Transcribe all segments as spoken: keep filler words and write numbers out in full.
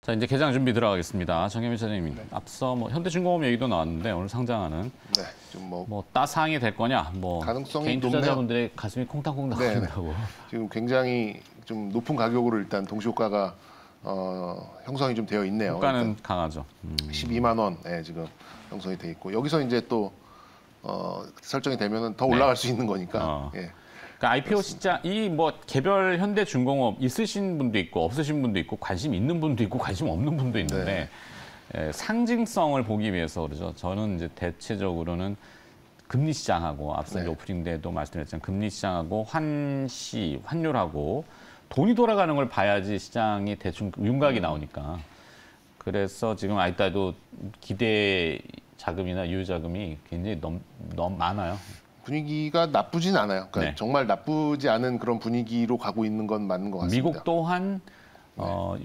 자, 이제 개장 준비 들어가겠습니다. 정혜민 차장님, 네. 앞서 뭐 현대중공업 얘기도 나왔는데 오늘 상장하는 네, 좀 뭐 뭐 따상이 될 거냐, 뭐 가능성이 개인 높네요. 투자자분들의 가슴이 콩닥콩닥 거린다고. 지금 굉장히 좀 높은 가격으로 일단 동시효과가 어, 형성이 좀 되어 있네요. 효과는 강하죠. 음. 십이만 원에 지금 형성이 돼 있고 여기서 이제 또 어, 설정이 되면은 더 올라갈 네. 수 있는 거니까. 어. 예. 그러니까 아이피오 시장 이 뭐 개별 현대중공업 있으신 분도 있고 없으신 분도 있고 관심 있는 분도 있고 관심 없는 분도 있는데 네. 에, 상징성을 보기 위해서 그러죠. 저는 이제 대체적으로는 금리 시장하고 앞서 네. 오프닝 때도 말씀드렸지만 금리 시장하고 환시 환율하고 돈이 돌아가는 걸 봐야지 시장이 대충 윤곽이 음. 나오니까. 그래서 지금 아이따도 기대 자금이나 유효 자금이 굉장히 너무, 너무 많아요. 분위기가 나쁘진 않아요. 그러니까 네. 정말 나쁘지 않은 그런 분위기로 가고 있는 건 맞는 것 같습니다. 미국 또한 네. 어,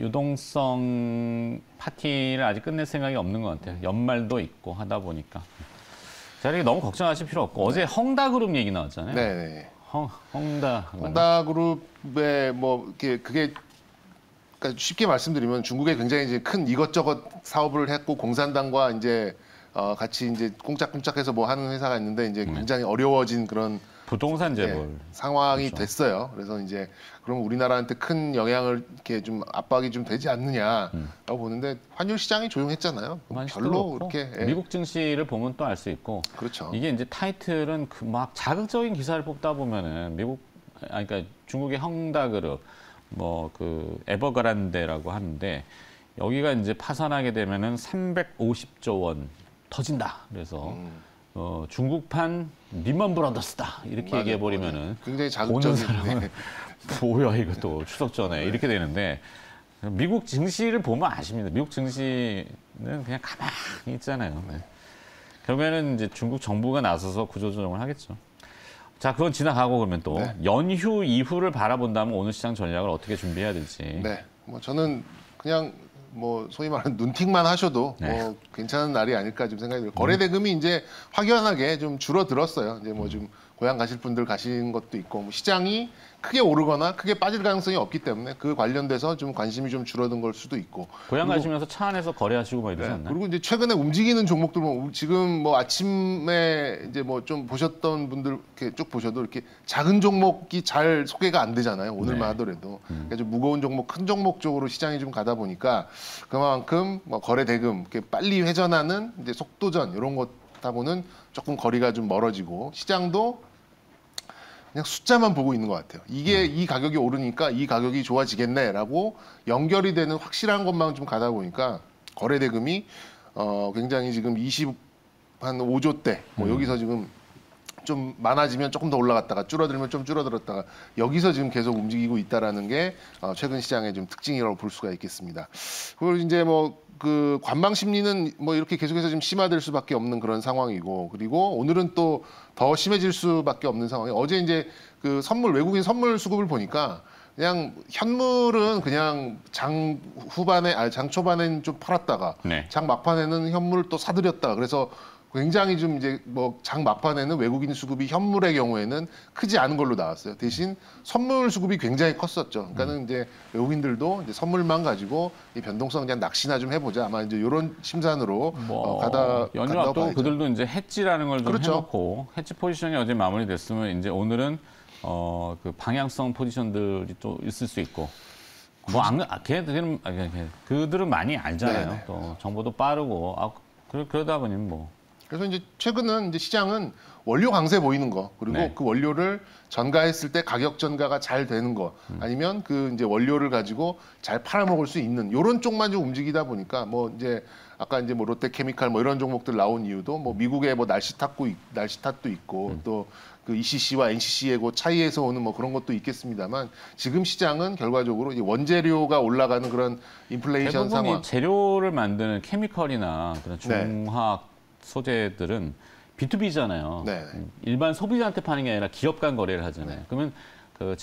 유동성 파티를 아직 끝낼 생각이 없는 것 같아요. 연말도 있고 하다 보니까. 자, 이렇게 너무 걱정하실 필요 없고 네. 어제 헝다그룹 얘기 나왔잖아요. 네. 헝, 헝다. 헝다그룹의 뭐 이렇게 그게 그러니까 쉽게 말씀드리면 중국에 굉장히 이제 큰 이것저것 사업을 했고 공산당과 이제 어, 같이 이제 꽁짝꽁짝해서 뭐 하는 회사가 있는데 이제 굉장히 네. 어려워진 그런 부동산 재벌 네, 상황이 그렇죠. 됐어요. 그래서 이제 그럼 우리나라한테 큰 영향을 이렇게 좀 압박이 좀 되지 않느냐라고 음. 보는데 환율 시장이 조용했잖아요. 별로 그렇게 예. 미국 증시를 보면 또 알 수 있고. 그렇죠. 이게 이제 타이틀은 그 막 자극적인 기사를 뽑다 보면은 미국 아니 그러니까 중국의 헝다그룹 뭐 그 에버그란데라고 하는데 여기가 이제 파산하게 되면은 삼백오십조 원 터진다. 그래서 음. 어, 중국판 리먼 브라더스다 이렇게 얘기해 버리면은 굉장히 자극적인 사람은 뭐야 이것도 추석 전에 네. 이렇게 되는데 미국 증시를 보면 아십니다. 미국 증시는 그냥 가만히 있잖아요. 네. 결국에는 이제 중국 정부가 나서서 구조조정을 하겠죠. 자, 그건 지나가고 그러면 또 네. 연휴 이후를 바라본다면 오늘 시장 전략을 어떻게 준비해야 될지. 네, 뭐 저는 그냥. 뭐 소위 말하는 눈팅만 하셔도 네. 뭐 괜찮은 날이 아닐까 좀 생각이 들어요. 거래 대금이 이제 확연하게 좀 줄어들었어요. 이제 뭐 좀 고향 가실 분들 가신 것도 있고 뭐 시장이 크게 오르거나 크게 빠질 가능성이 없기 때문에 그 관련돼서 좀 관심이 좀 줄어든 걸 수도 있고. 고향 가시면서 차 안에서 거래하시고 막 이러지 네. 않나요? 그리고 이제 최근에 움직이는 종목들 뭐 지금 뭐 아침에 이제 뭐 좀 보셨던 분들 이렇게 쭉 보셔도 이렇게 작은 종목이 잘 소개가 안 되잖아요. 오늘만 네. 하더라도. 음. 그러니까 좀 무거운 종목, 큰 종목 쪽으로 시장이 좀 가다 보니까 그만큼 뭐 거래 대금 이렇게 빨리 회전하는 이제 속도전 이런 것하고는 조금 거리가 좀 멀어지고 시장도 그냥 숫자만 보고 있는 것 같아요. 이게 음. 이 가격이 오르니까 이 가격이 좋아지겠네라고 연결이 되는 확실한 것만 좀 가다 보니까 거래 대금이 어 굉장히 지금 이십 한 오조대 뭐 음. 여기서 지금 좀 많아지면 조금 더 올라갔다가 줄어들면 좀 줄어들었다가 여기서 지금 계속 움직이고 있다라는 게 어 최근 시장의 좀 특징이라고 볼 수가 있겠습니다. 그리고 이제 뭐 그 관망 심리는 뭐 이렇게 계속해서 좀 심화될 수밖에 없는 그런 상황이고 그리고 오늘은 또 더 심해질 수밖에 없는 상황이 어제 이제 그 선물 외국인 선물 수급을 보니까 그냥 현물은 그냥 장 후반에 아니 장 초반에는 좀 팔았다가 네. 장 막판에는 현물을 또 사들였다가 그래서 굉장히 좀 이제 뭐 장 막판에는 외국인 수급이 현물의 경우에는 크지 않은 걸로 나왔어요. 대신 선물 수급이 굉장히 컸었죠. 그러니까는 음. 이제 외국인들도 이제 선물만 가지고 이 변동성 그냥 낚시나 좀 해보자. 아마 이제 이런 심산으로 뭐 어, 가다 연휴 앞두고 그들도 이제 해지라는 걸 좀 그렇죠. 해놓고 해지 포지션이 어제 마무리됐으면 이제 오늘은 어, 그 방향성 포지션들이 또 있을 수 있고. 뭐 안, 아, 걔들은 아, 그들은 많이 알잖아요. 네네. 또 정보도 빠르고 아, 그러, 그러다 보니 뭐. 그래서 이제 최근은 이제 시장은 원료 강세 보이는 거 그리고 네. 그 원료를 전가했을 때 가격 전가가 잘 되는 거 음. 아니면 그 이제 원료를 가지고 잘 팔아먹을 수 있는 이런 쪽만 좀 움직이다 보니까 뭐 이제 아까 이제 뭐 롯데케미칼 뭐 이런 종목들 나온 이유도 뭐 미국의 뭐 날씨 탓도 날씨 탓도 있고 음. 또 그 이씨씨와 엔씨씨의 그 차이에서 오는 뭐 그런 것도 있겠습니다만 지금 시장은 결과적으로 이제 원재료가 올라가는 그런 인플레이션 상황. 재료를 만드는 케미컬이나 그런 중화학 네. 소재들은 비투비잖아요. 네. 일반 소비자한테 파는 게 아니라 기업 간 거래를 하잖아요. 네. 그러면 그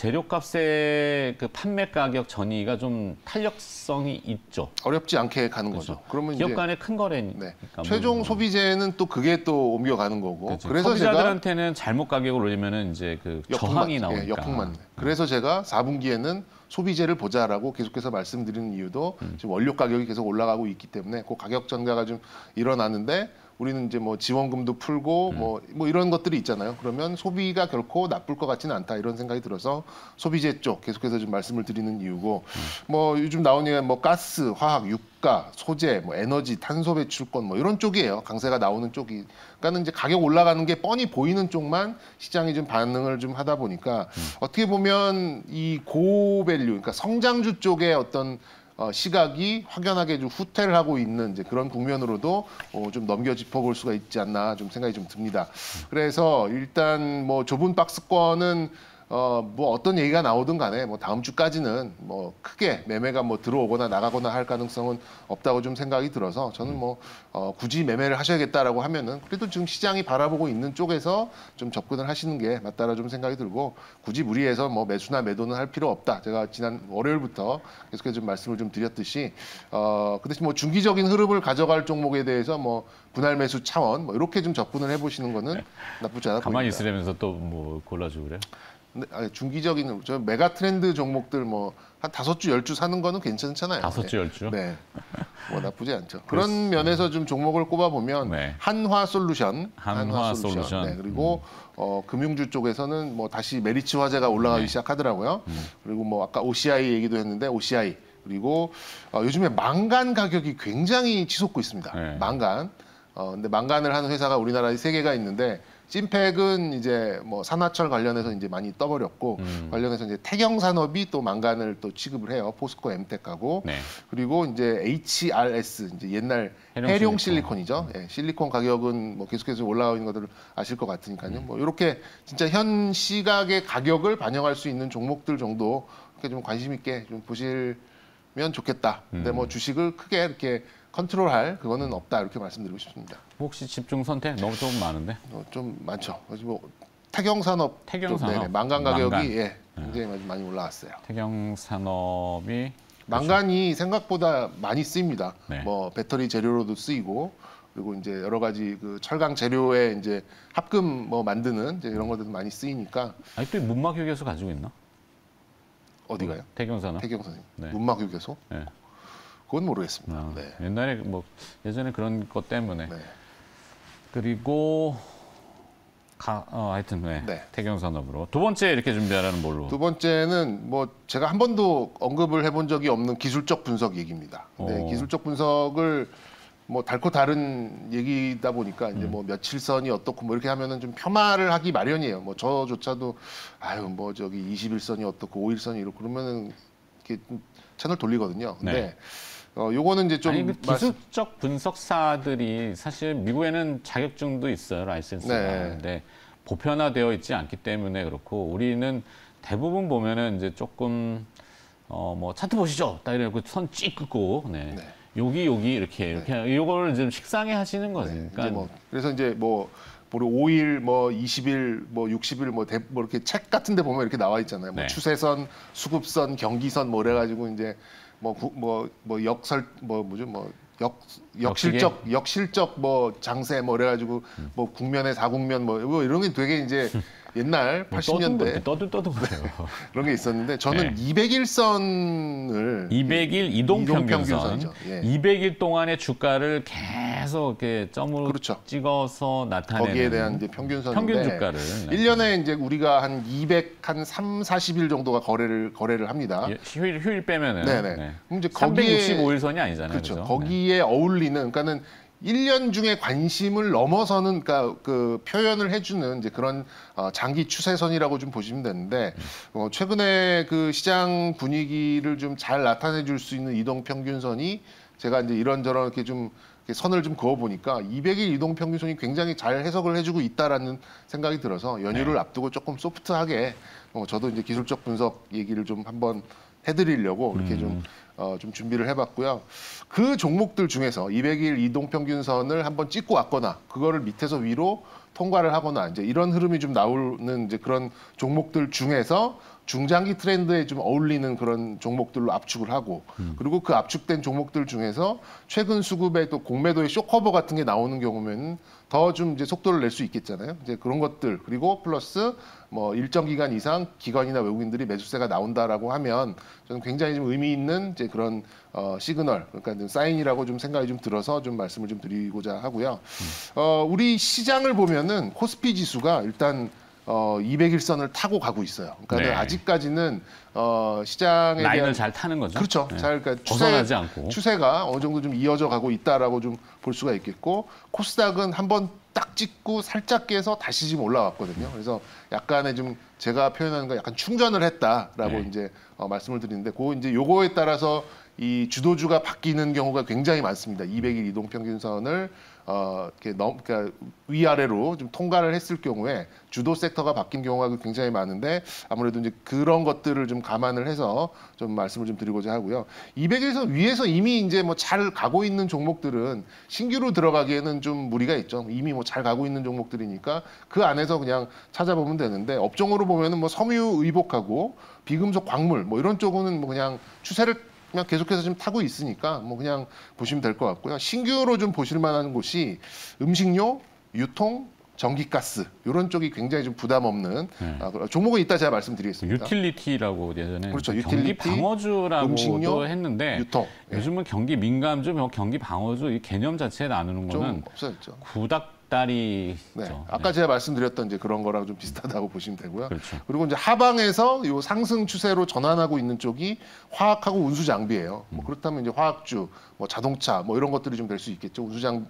재료값의 그 판매 가격 전이가 좀 탄력성이 있죠. 어렵지 않게 가는 그렇죠. 거죠. 그러면 기업 간의 큰 거래니까. 네. 최종 소비재는 또 그게 또 옮겨가는 거고. 그렇죠. 그래서 소비자들한테는 제가 잘못 가격을 올리면은 이제 그 역풍만, 저항이 나오니까. 예, 역풍만. 그래서 제가 사 분기에는 소비재를 보자라고 계속해서 말씀드리는 이유도 음. 지금 원료 가격이 계속 올라가고 있기 때문에 그 가격 전가가 좀 일어나는데 우리는 이제 뭐 지원금도 풀고 뭐, 뭐 이런 것들이 있잖아요. 그러면 소비가 결코 나쁠 것 같지는 않다 이런 생각이 들어서 소비재 쪽 계속해서 좀 말씀을 드리는 이유고 뭐 요즘 나오는 뭐 가스, 화학, 유가, 소재, 뭐 에너지, 탄소 배출권 뭐 이런 쪽이에요. 강세가 나오는 쪽이. 그러니까는 이제 가격 올라가는 게 뻔히 보이는 쪽만 시장이 좀 반응을 좀 하다 보니까 어떻게 보면 이 고밸류, 그러니까 성장주 쪽의 어떤 어, 시각이 확연하게 좀 후퇴를 하고 있는 이제 그런 국면으로도 어, 좀 넘겨 짚어볼 수가 있지 않나 좀 생각이 좀 듭니다. 그래서 일단 뭐 좁은 박스권은 어, 뭐 어떤 얘기가 나오든 간에 뭐 다음 주까지는 뭐 크게 매매가 뭐 들어오거나 나가거나 할 가능성은 없다고 좀 생각이 들어서 저는 뭐 어, 굳이 매매를 하셔야겠다라고 하면은 그래도 지금 시장이 바라보고 있는 쪽에서 좀 접근을 하시는 게 맞다라 좀 생각이 들고 굳이 무리해서 뭐 매수나 매도는 할 필요 없다. 제가 지난 월요일부터 계속해서 좀 말씀을 좀 드렸듯이 어, 그 대신 뭐 중기적인 흐름을 가져갈 종목에 대해서 뭐 분할 매수 차원 뭐 이렇게 좀 접근을 해보시는 거는 나쁘지 않아 보입니다. 가만히 있으려면서 또 뭐 골라주고 그래요? 근데 아니, 중기적인 저 메가 트렌드 종목들 뭐 한 다섯 주, 열 주 사는 거는 괜찮잖아요. 다섯 주, 열 주? 네. 뭐 나쁘지 않죠. 그런 면에서 좀 종목을 꼽아보면 네. 한화솔루션, 한화 솔루션. 네. 그리고 어, 금융주 쪽에서는 뭐 다시 메리츠 화재가 올라가기 네. 시작하더라고요. 그리고 뭐 아까 오씨아이 얘기도 했는데 오씨아이 그리고 어, 요즘에 망간 가격이 굉장히 치솟고 있습니다. 네. 망간. 어, 근데 망간을 하는 회사가 우리나라에 세 개가 있는데 찐팩은 이제 뭐 산화철 관련해서 이제 많이 떠버렸고 음. 관련해서 이제 태경산업이 또 망간을 또 취급을 해요. 포스코 엠텍하고 네. 그리고 이제 에이치알에스 이제 옛날 해룡 해룡 실리콘. 실리콘이죠. 예, 실리콘 가격은 뭐 계속해서 올라가 있는 것들을 아실 것 같으니까요. 뭐 이렇게 진짜 현 시각의 가격을 반영할 수 있는 종목들 정도 이렇게 좀 관심 있게 좀 보시면 좋겠다. 근데 뭐 주식을 크게 이렇게 컨트롤할 그거는 없다 이렇게 말씀드리고 싶습니다. 혹시 집중 선택 너무 좀 많은데? 어, 좀 많죠. 그래서 뭐 태경산업, 태경산업. 쪽, 네네, 망간 가격이 망간. 예, 굉장히 많이- 많이 올라왔어요. 태경산업이 망간이 생각보다 많이 쓰입니다. 네. 뭐 배터리 재료로도 쓰이고 그리고 이제 여러 가지 그 철강 재료에 이제 합금 뭐 만드는 이제 이런 것들도 많이 쓰이니까 아직도 문막 휴게소 가지고 있나? 어디가요? 태경산업. 태경 선생님, 네. 문막 휴게소? 네. 그건 모르겠습니다. 아, 네. 옛날에 뭐 예전에 그런 것 때문에 네. 그리고 가, 어, 하여튼 네. 네. 태경산업으로 두 번째 이렇게 준비하라는 뭘로? 두 번째는 뭐 제가 한 번도 언급을 해본 적이 없는 기술적 분석 얘기입니다. 근데 오. 기술적 분석을 뭐 달고 다른 얘기다 보니까 이제 음. 뭐 며칠선이 어떻고 뭐 이렇게 하면은 좀 폄하를 하기 마련이에요. 뭐 저조차도 아유 뭐 저기 이십일선이 어떻고 오일선이 이렇고 그러면은 이렇게 좀 채널 돌리거든요. 근데 네. 어 요거는 이제 좀 아니, 그 말씀- 기술적 분석사들이 사실 미국에는 자격증도 있어요, 라이센스가. 네. 근데 보편화되어 있지 않기 때문에 그렇고 우리는 대부분 보면은 이제 조금 어 뭐 차트 보시죠, 딱 이러고 선 찍 긋고 네. 네. 여기 여기 이렇게 이렇게 이걸 좀 식상해 하시는 거지. 네, 그러니까 이제 뭐 그래서 이제 뭐 우리 오 일, 뭐 이십 일, 뭐 육십 일, 뭐, 대, 뭐 이렇게 책 같은데 보면 이렇게 나와 있잖아요. 뭐 네. 추세선, 수급선, 경기선 뭐 그래가지고 이제 뭐 뭐 뭐 역설 뭐 뭐죠 뭐 역 역실적 역실적 뭐 장세 뭐 그래가지고 뭐 국면의 사국면 뭐, 뭐 이런 게 되게 이제 옛날 뭐 팔십 년대 떠들 떠들 거예요. 그런 게 있었는데 저는 네. 이백 일선을 이백 일 이동 평균선. 이동평균선이죠. 예. 이백 일 동안의 주가를 계속 이렇게 점으로 그렇죠. 찍어서 나타내는 거기에 대한 이제 평균선인데 평균 주가를 일 년에 이제 우리가 한 이백, 한 삼, 사십 일 정도가 거래를 거래를 합니다. 예, 휴일 휴일 빼면은 네네. 네. 그럼 이제 거기에 삼백육십오 일 선이 아니잖아요. 그렇죠. 그죠? 거기에 어울리는 그러니까는 일 년 중에 관심을 넘어서는 그러니까 그 표현을 해주는 이제 그런 어, 장기 추세선이라고 좀 보시면 되는데 어, 최근에 그 시장 분위기를 좀 잘 나타내 줄 수 있는 이동 평균선이 제가 이제 이런저런 이렇게 좀 이렇게 선을 좀 그어 보니까 이백 일 이동 평균선이 굉장히 잘 해석을 해주고 있다라는 생각이 들어서 연휴를 네. 앞두고 조금 소프트하게 어, 저도 이제 기술적 분석 얘기를 좀 한번 해드리려고 이렇게 음. 좀, 어, 좀 준비를 해봤고요. 그 종목들 중에서 이백 일 이동평균선을 한번 찍고 왔거나 그거를 밑에서 위로 통과를 하거나 이제 이런 흐름이 좀 나오는 이제 그런 종목들 중에서 중장기 트렌드에 좀 어울리는 그런 종목들로 압축을 하고 음. 그리고 그 압축된 종목들 중에서 최근 수급에 또 공매도의 쇼커버 같은 게 나오는 경우면 더 좀 이제 속도를 낼 수 있겠잖아요. 이제 그런 것들 그리고 플러스 뭐 일정 기간 이상 기관이나 외국인들이 매수세가 나온다라고 하면 저는 굉장히 좀 의미 있는 이제 그런 어, 시그널 그러니까 좀 사인이라고 좀 생각이 좀 들어서 좀 말씀을 좀 드리고자 하고요. 음. 어, 우리 시장을 보면은 코스피 지수가 일단 어, 이백 일선을 타고 가고 있어요. 그러니까 네. 아직까지는 어, 시장에 라인을 대한 잘 타는 거죠. 그렇죠. 네. 잘 그러니까 벗어나지 않고 추세가 어느 정도 좀 이어져 가고 있다라고 좀 볼 수가 있겠고 코스닥은 한번 딱 찍고 살짝 깨서 다시 지금 올라왔거든요. 그래서 약간의 좀 제가 표현하는 거 약간 충전을 했다라고 네. 이제 어, 말씀을 드리는데 그 이제 요거에 따라서 이 주도주가 바뀌는 경우가 굉장히 많습니다. 이백 일 이동 평균선을 어, 이렇게 넘, 그러니까 위아래로 좀 통과를 했을 경우에 주도 섹터가 바뀐 경우가 굉장히 많은데 아무래도 이제 그런 것들을 좀 감안을 해서 좀 말씀을 좀 드리고자 하고요. 이백 일선 위에서 이미 이제 뭐 잘 가고 있는 종목들은 신규로 들어가기에는 좀 무리가 있죠. 이미 뭐 잘 가고 있는 종목들이니까 그 안에서 그냥 찾아보면 되는데 업종으로 보면은 뭐 섬유 의복하고 비금속 광물 뭐 이런 쪽은 뭐 그냥 추세를 그냥 계속해서 좀 타고 있으니까 뭐 그냥 보시면 될 것 같고요. 신규로 좀 보실 만한 곳이 음식료, 유통, 전기가스 이런 쪽이 굉장히 좀 부담 없는 네. 아, 종목은 이따 제가 말씀드리겠습니다. 유틸리티라고 예전에 그렇죠. 경기 유틸리티, 방어주라고도 음식료, 했는데 유통 예. 요즘은 경기 민감주, 뭐 경기 방어주 이 개념 자체에 나누는 좀 거는 없어졌죠. 구닥다리죠. 네. 아까 제가 말씀드렸던 이제 그런 거랑 좀 비슷하다고 보시면 되고요. 그렇죠. 그리고 이제 하방에서 요 상승 추세로 전환하고 있는 쪽이 화학하고 운수 장비예요. 뭐 그렇다면 이제 화학주, 뭐 자동차, 뭐 이런 것들이 좀 될 수 있겠죠. 운수장,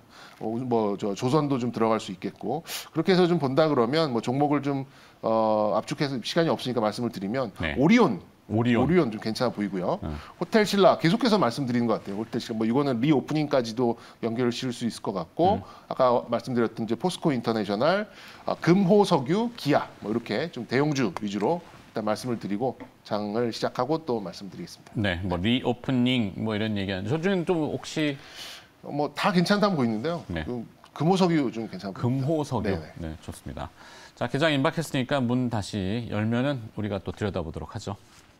뭐저 조선도 좀 들어갈 수 있겠고 그렇게 해서 좀 본다 그러면 뭐 종목을 좀 어, 압축해서 시간이 없으니까 말씀을 드리면 네. 오리온. 오리온. 오리온 좀 괜찮아 보이고요. 네. 호텔 신라 계속해서 말씀드리는 것 같아요. 호텔 신라 뭐 이거는 리오프닝까지도 연결을 실 수 있을 것 같고 음. 아까 말씀드렸던 이제 포스코 인터내셔널, 아, 금호석유, 기아 뭐 이렇게 좀 대형주 위주로 일단 말씀을 드리고 장을 시작하고 또 말씀드리겠습니다. 네, 뭐 리오프닝 뭐 이런 얘기하는데 저 중에 좀 혹시 뭐 다 괜찮다고 보이는데요. 네. 그 금호석유 좀 괜찮아 보입니다. 금호석유. 네네. 네, 좋습니다. 자, 개장 임박했으니까 문 다시 열면은 우리가 또 들여다보도록 하죠.